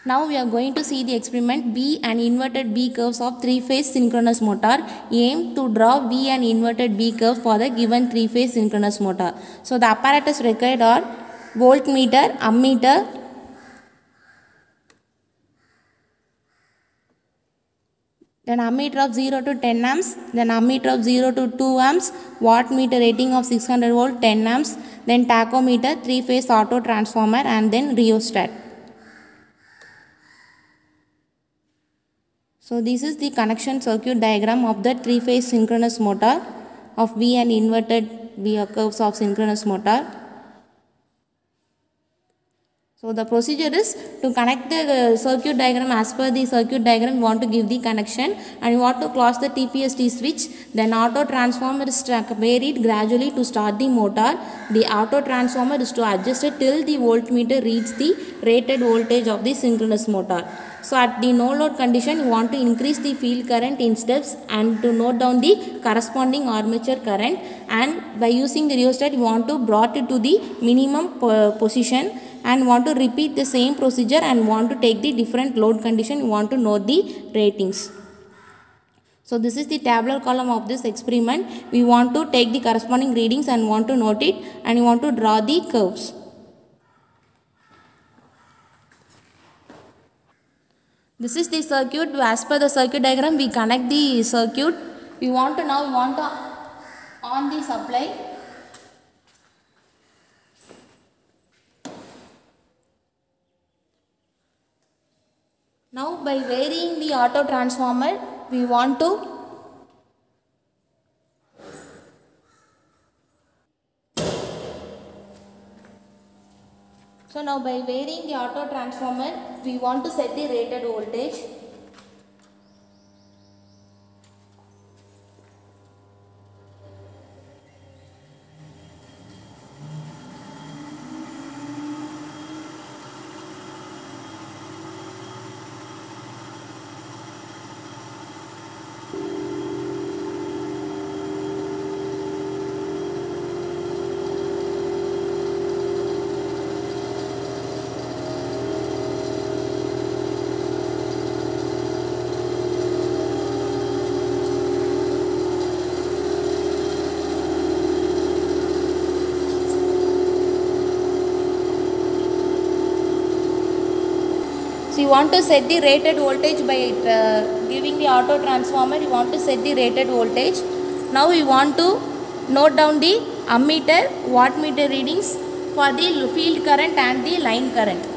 Now we are going to see the experiment V and inverted B curves of three-phase synchronous motor. Aim to draw V and inverted B curves for the given three-phase synchronous motor. So the apparatus required are voltmeter, ammeter, then ammeter of 0 to 10 amps, then ammeter of 0 to 2 amps, wattmeter rating of 600 volt 10 amps, then tachometer, three-phase auto transformer, and then rheostat. So this is the connection circuit diagram of the three-phase synchronous motor of V and inverted V curves of synchronous motor. So the procedure is to connect the circuit diagram. As per the circuit diagram, you want to give the connection and you want to close the TPST switch. Then auto transformer is varied gradually to start the motor. The auto transformer is to adjust it till the voltmeter reaches the rated voltage of the synchronous motor. So at the no load condition, you want to increase the field current in steps and to note down the corresponding armature current, and by using the rheostat you want to brought it to the minimum position and want to repeat the same procedure and want to take the different load condition, you want to note the ratings. So this is the tabular column of this experiment. We want to take the corresponding readings and want to note it, and you want to draw the curves. This is the circuit. As per the circuit diagram, we connect the circuit. We want to on the supply. Now by varying the auto transformer, we want to now by varying the auto transformer, we want to set the rated voltage. So you want to set the rated voltage by giving the auto transformer. You want to set the rated voltage. Now we want to note down the ammeter, wattmeter readings for the field current and the line current.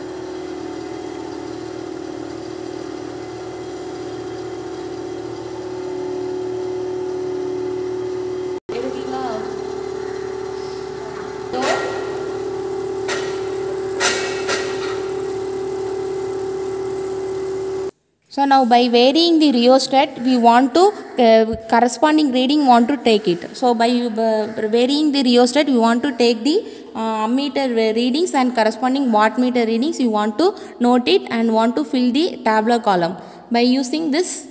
So now by varying the rheostat, we want to corresponding reading want to take it. So by varying the rheostat, we want to take the ammeter readings and corresponding wattmeter readings. You want to note it and want to fill the tabular column. By using this,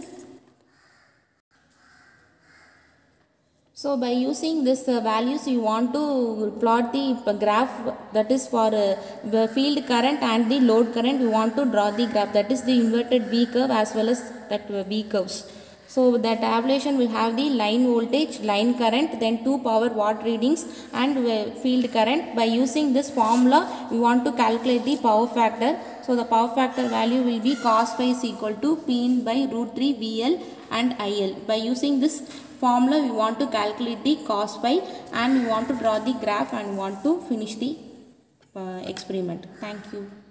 so by using this values, you want to plot the graph, that is for the field current and the load current. You want to draw the graph, that is the inverted V curve as well as that V curves. So the tabulation will have the line voltage, line current, then 2 power watt readings and field current. By using this formula, we want to calculate the power factor. So the power factor value will be cos phi is equal to P in by root 3 VL and IL. By using this formula, we want to calculate the cos phi and we want to draw the graph and want to finish the experiment. Thank you.